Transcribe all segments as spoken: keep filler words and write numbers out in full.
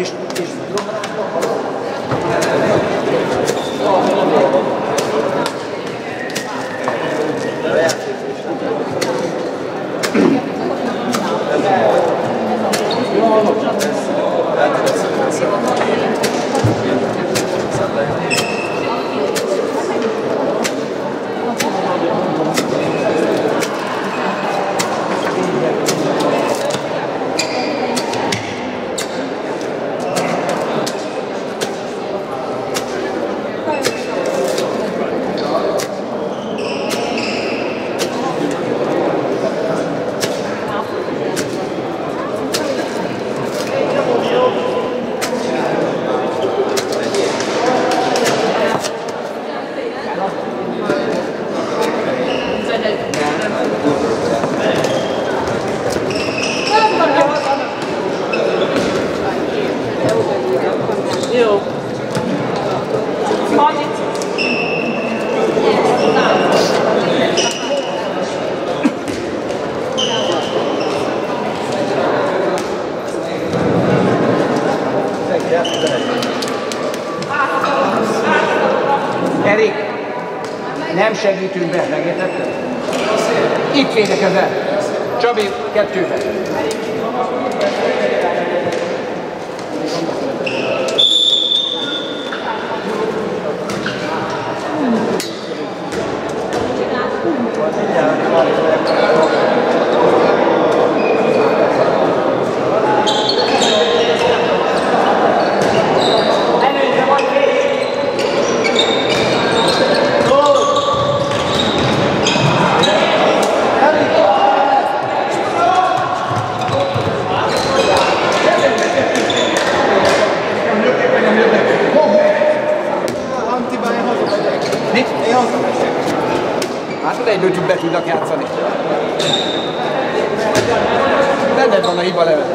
És, és Erik, nem segítünk be, megértetted? Itt védekezel. Csabi, kettőben. Hát egyből be tudnak játszani. Benned van a hiba levet.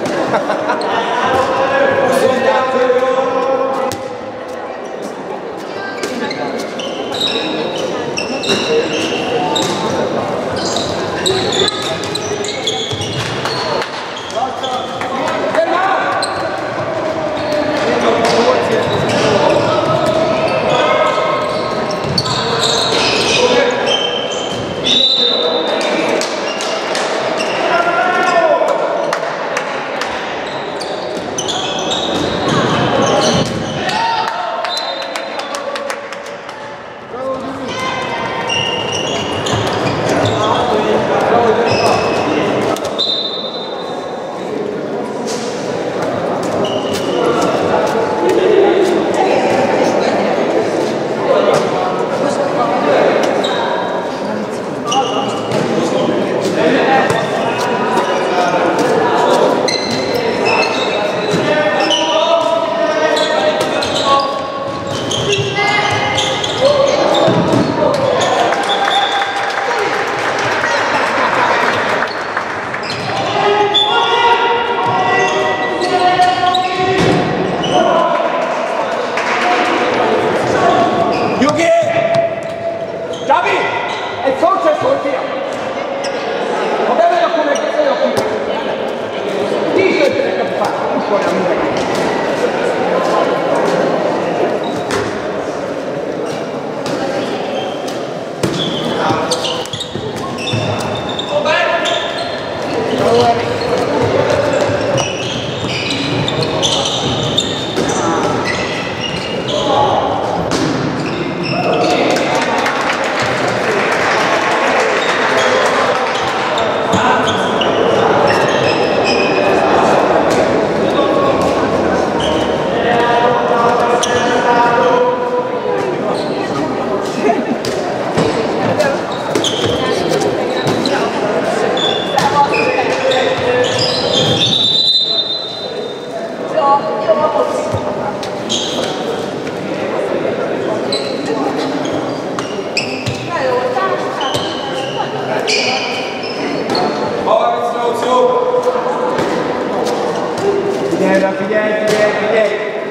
Figyelj rá, figyelj, figyelj, figyelj!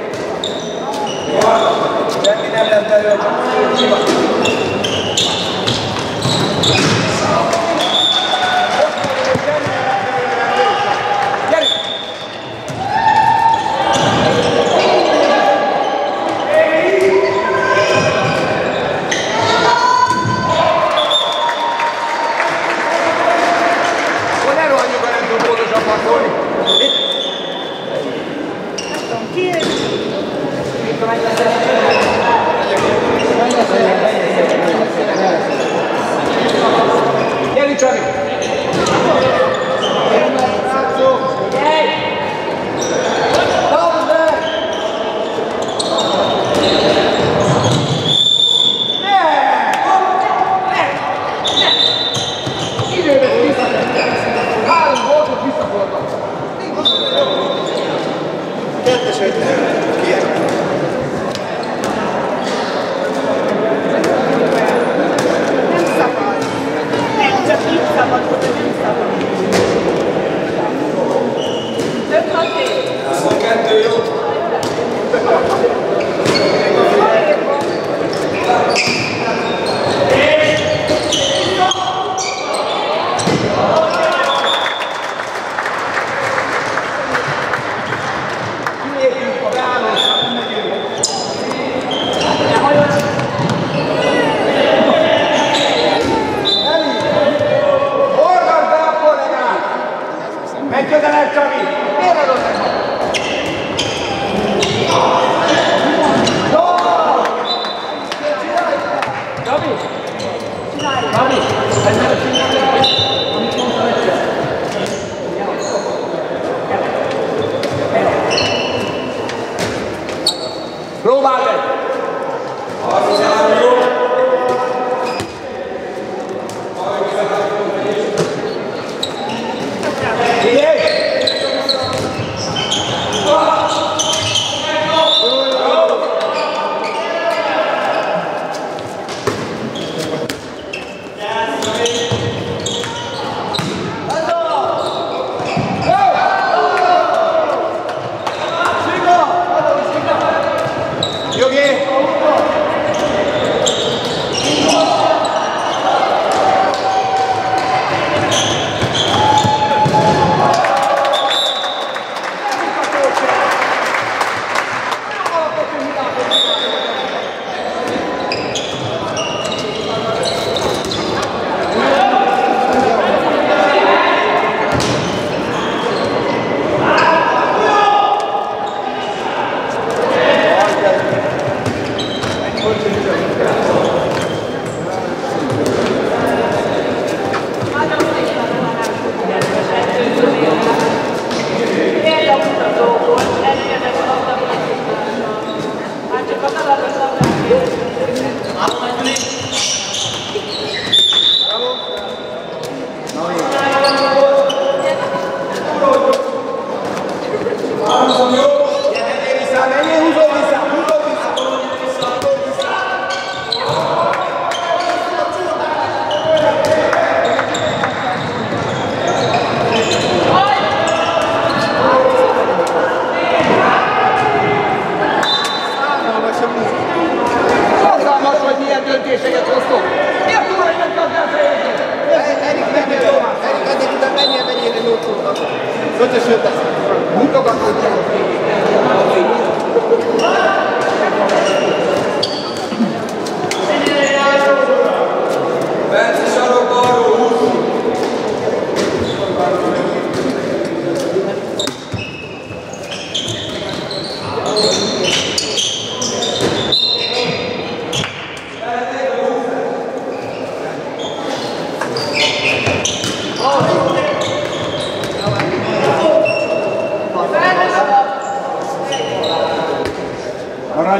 Semmi nem lesz belőle, csak siva. Gyere! Kettes ötven. Kiesik. huszonkettő jó. Menj közelebb, Csabi! Miért adod meg? Csabi! Csabi! Amit mondtam egyszer. Próbáld meg! Döntéseket hoztok! Mi a túl, hogy megkapjál fejezni? Erik, menjél tovább! Erik, addig után menjél, menjél egy lócónak! Ötös öt lesz! Mutogatod csak a fényét! Perci sarokba arról húsz! Maradj!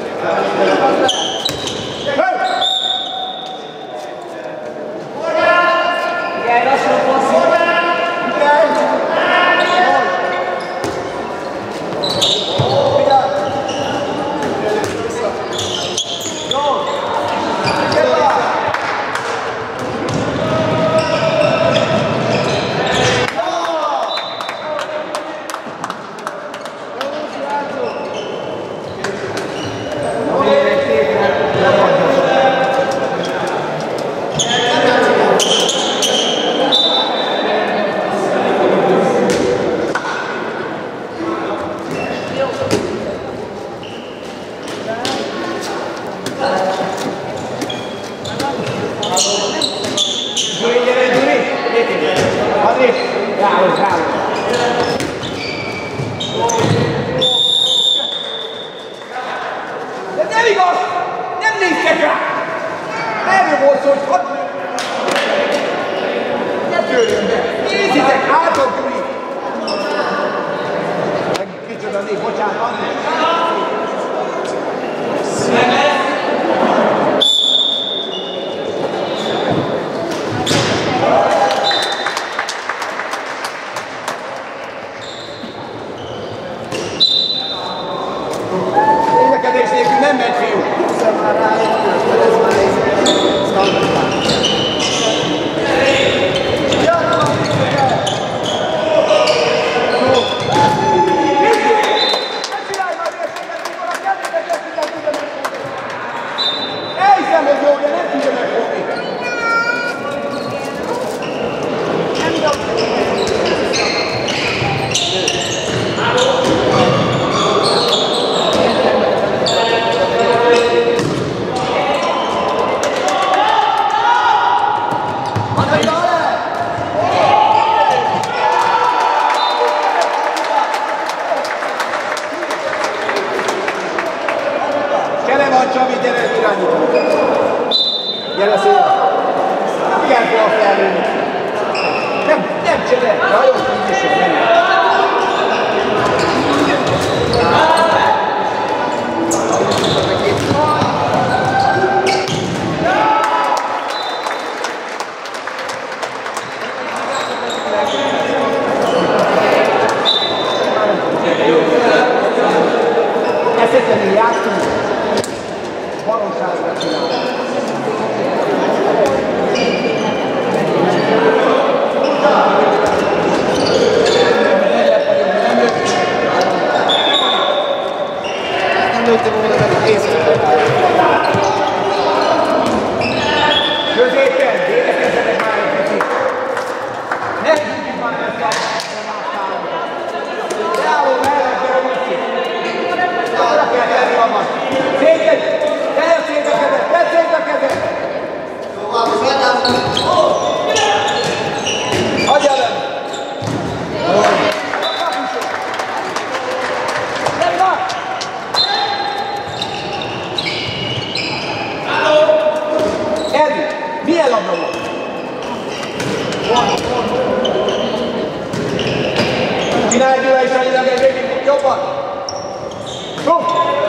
Figyelj, lassan passzol! Bravo, bravo! De nem igaz! Nem néztek rá! Erről volt szó, hogy hadd... Ne törjön be! Nézzitek hátra, Gyuri! Kicsoda néz, bocsánat, Andrés! Énekedés nélkül nem megy, fiú. Húzzam már rá egy kört, mert ez már egy standard. Elhiszem, hogy jó, de nem tudja megfogni. Csabi, gyere, irányítani! Gyere szépen! Igen, kell felülni! Nem, nem csere! Na jó, így is jön, menj! Ezt érteni játszunk! Valóságra csinálni. Nem lőttem volna meg a készítőt. Középen, védekezzenek már egy kicsit. Ne hívjuk már ezt a másztálunkat. Leálló mellett, gyere Luci. Arra kell tenni magad. Szépen! Tedd szét a kezed! Tedd szét a kezed! Hagyj el velem! Erdi, milyen labda volt? Csinálj győle is annyilag egy végig, jobban! Hú!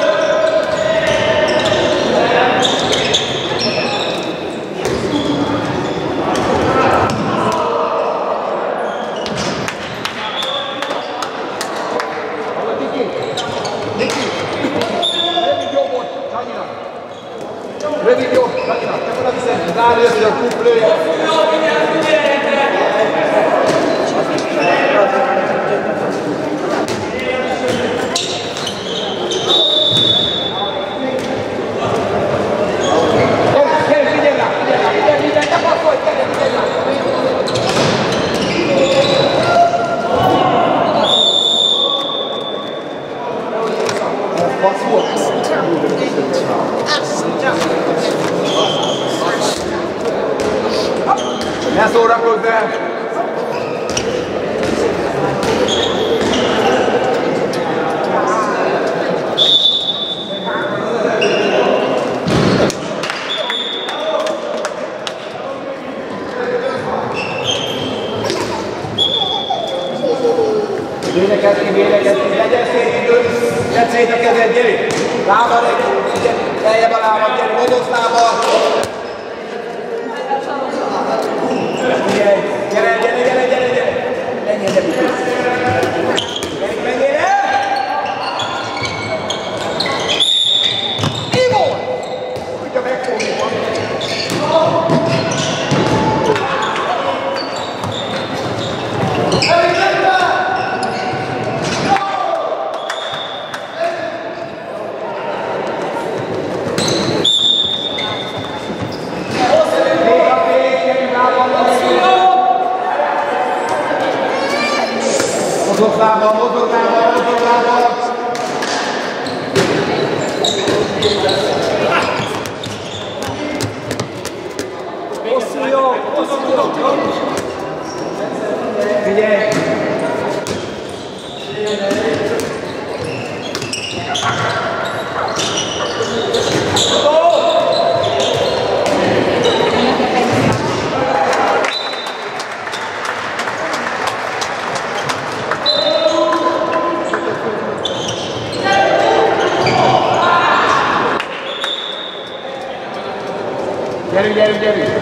Rövid jó, Sanyinak, te oda viszed, rálőszed a kuplője. Gyere, figyelj rá, figyelj rá, figyelj, figyelj, te passzolj, gyere, figyelj rá. Passz volt? Ne szórakozz el! Védekezni, védekezni, legyen szép idő! Tedd szét a kezed, gyere! Lábad egy, gyere! Lejjebb a lábad, gyere! Modosz lábad! Gyere, gyere, gyere, gyere, gyere! Menjél, gyere! Gyere, menjél el! Mi volt? Tudja megfogni. Mozog lábbal, mozog lábbal, mozog lábbal! Hosszú jó, hosszú jó! Figyelj! Gyerünk, gyerünk, gyerünk!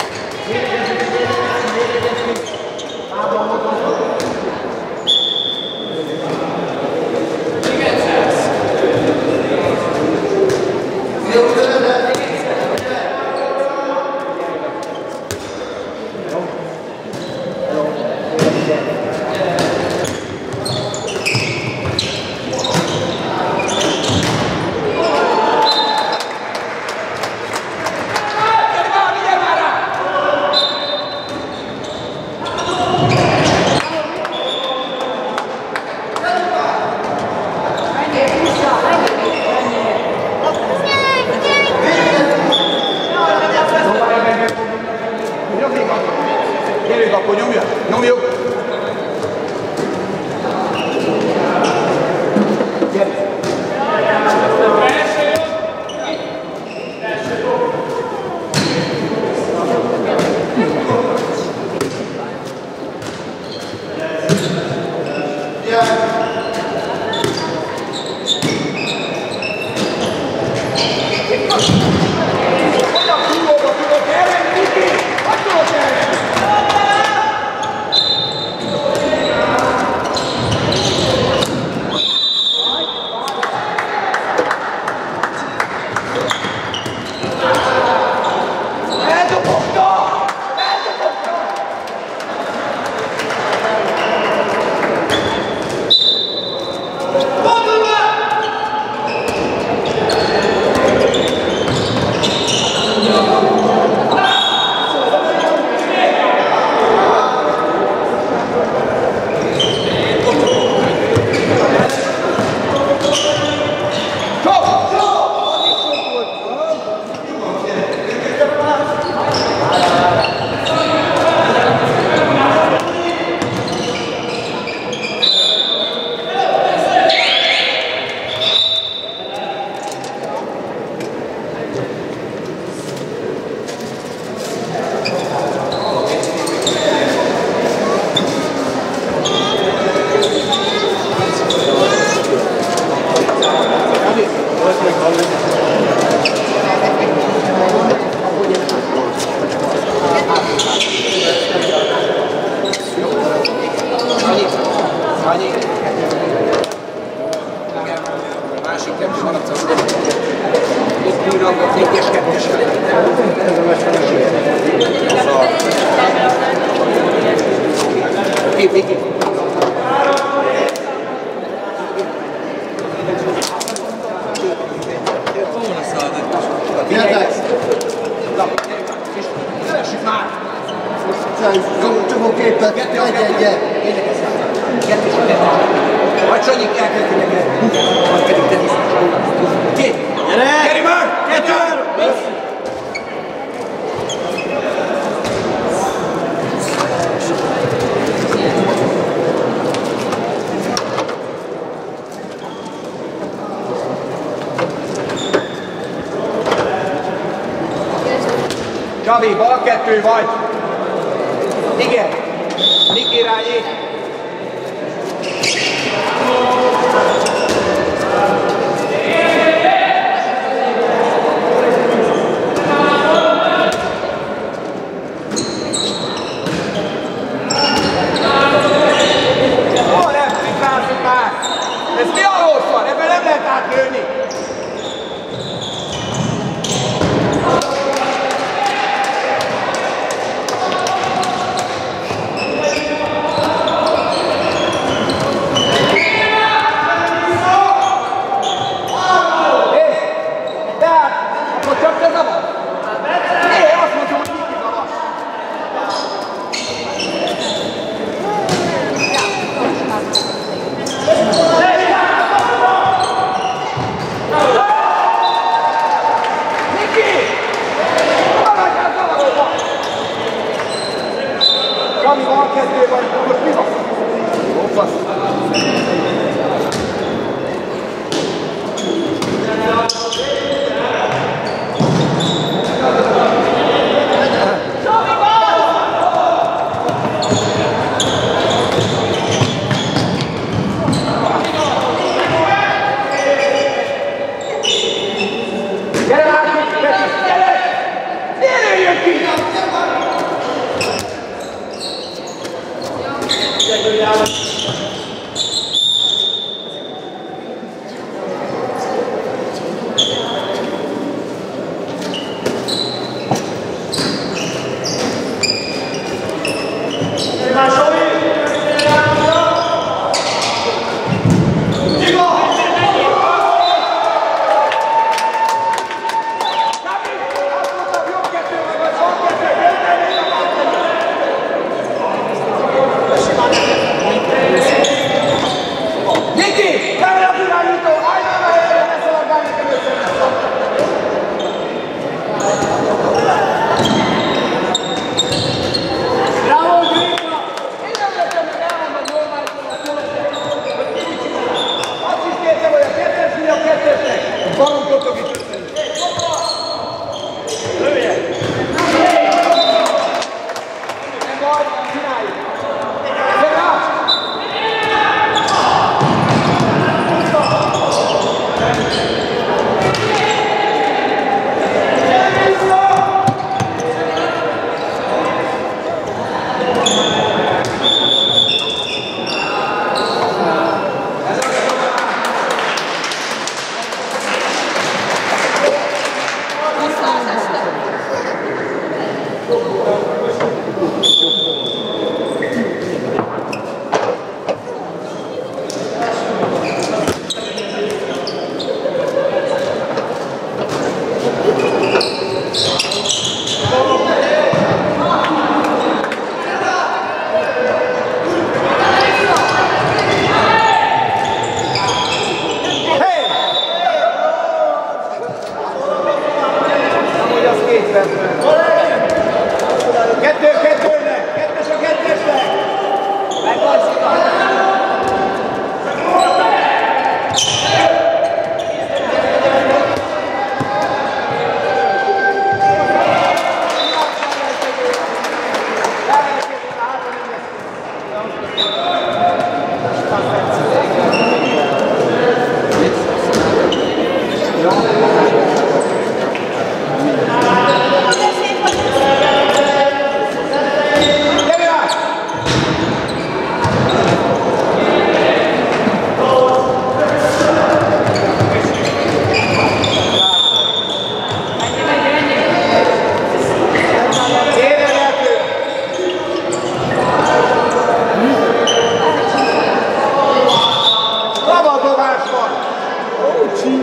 Csabi, bal kettő vagy. Igen. Niki irányít. Ó, nem, tisztázzuk már. Ez mi a rossz van? Ebből nem lehet átlőni. Ami van kettő vagy, most mi van? Hoppa! Gyere már, gyere! Gyere, jön ki!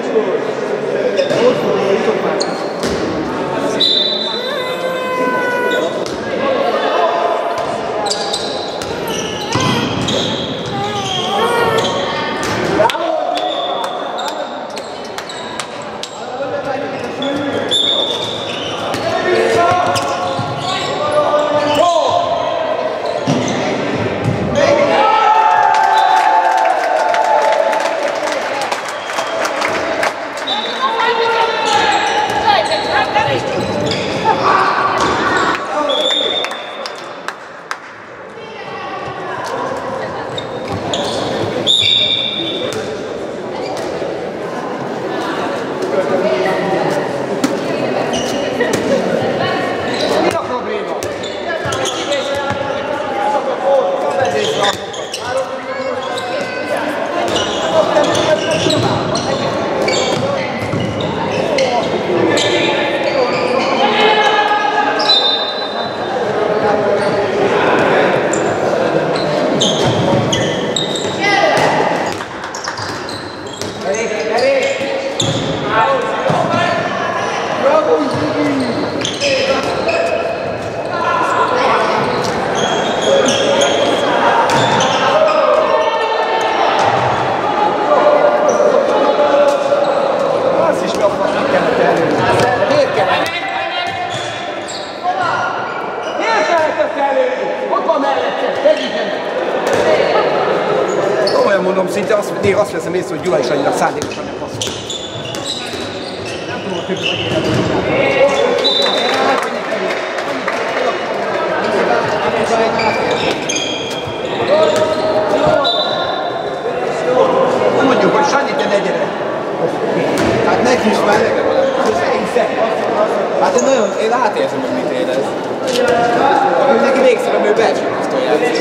Mondom, szinte azt, néha azt veszem észre, hogy Gyula is annyira szándékosan nem passzol. Nem tudom, hogy többet mondjuk, hogy Sanyi, te ne gyere. Hát neki is már nekem van. Hát én nagyon, én átérzem, hogy mit érez. Hogy neki végszerűen ő belső poszton játszik.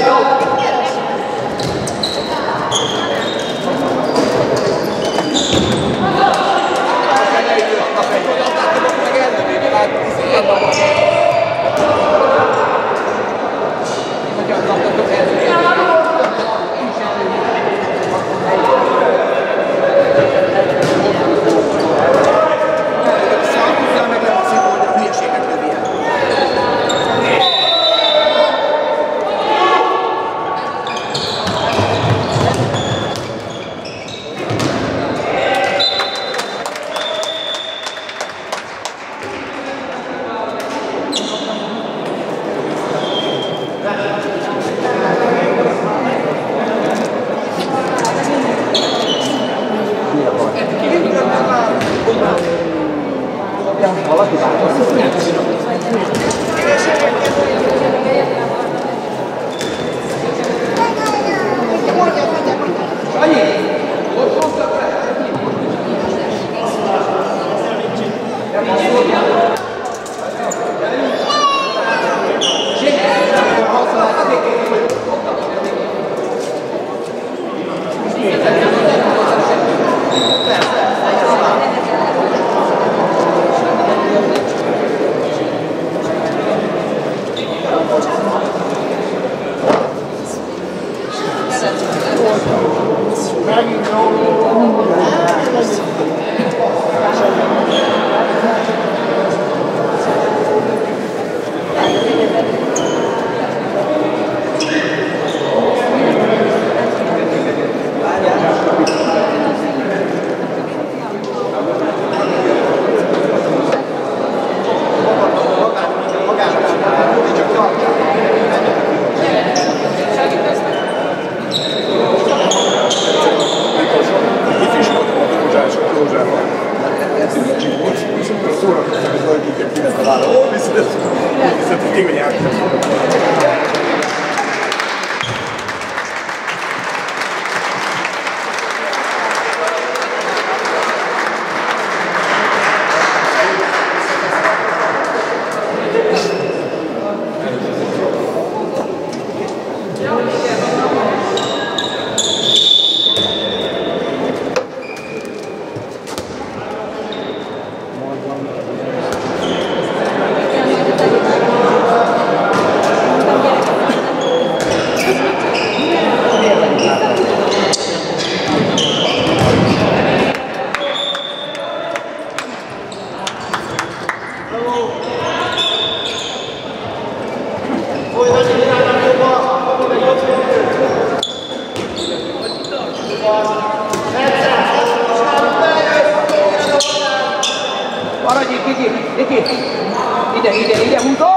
Maradj itt, Viki! Viki! Ide, ide, ide, húzol!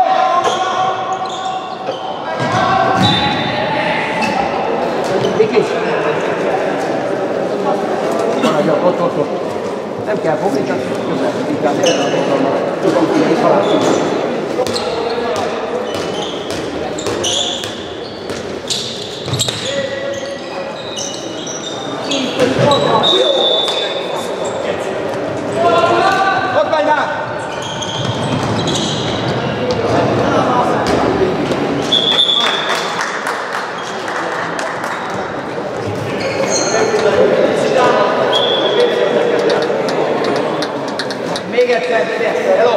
Viki! Maradj ott, ott, ott! Nem kell fogni, csak közel, inkább erre a botonra. Tudom, hogy is haladsz. Ott megy már! Még egyszer, ide! Hello!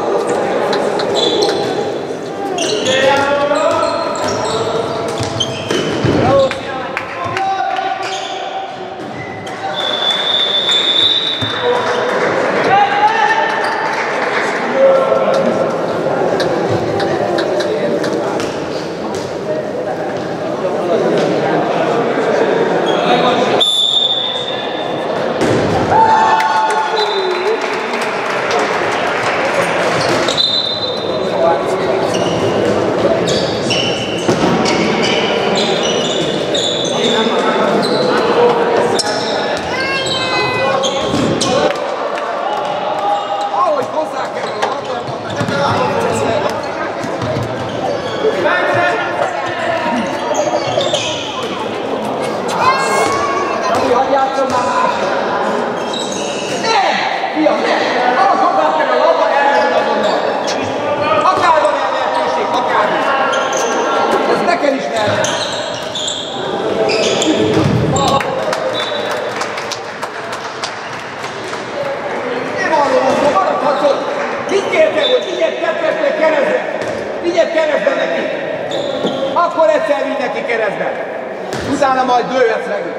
Akkor egyszer vigy neki keresztbe. Utána majd dőlhetsz meg.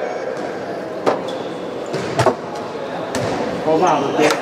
Hoválod, gyere.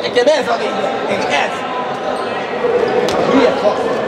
Nekem ez a lényeg, ez! Miért fasz?